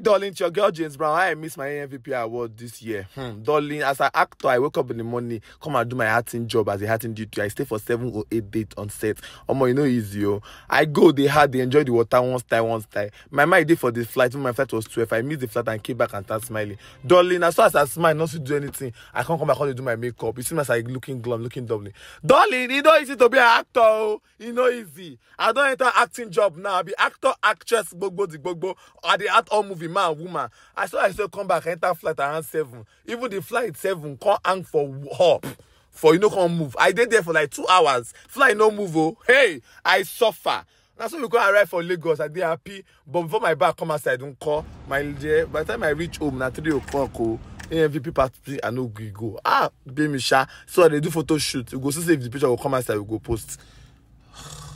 darling, it's your girl James Brown. I missed my MVP award this year. Darling, as an actor, I wake up in the morning, come and do my acting job as a acting duty. I stay for 7 or 8 days on set. You know easy, oh. I go, they enjoy the water one style. My mind did for the flight. When my flight was 12, I missed the flight and came back and started smiling. Darling, as soon as I smile, not to do anything, I can't come back home to do my makeup. It seems as I looking glum, looking lovely. Darling, it's not easy to be an actor, oh. It's not easy. I don't enter acting job now. I be actor, actress, gbogbo. Or the art or movie man, woman. I saw come back, enter flight around 7. Even the flight 7 can't hang for hop. For can't move. I did there for like 2 hours. Flight no move. Oh. Hey, I suffer. That's why we go arrive for Lagos. I did happy. But before my bag come outside, I don't call my dear. By the time I reach home, now 3 o'clock, MVP party, I know we go. Baby Sha. So they do photo shoot. We go see if the picture will come outside, we go post.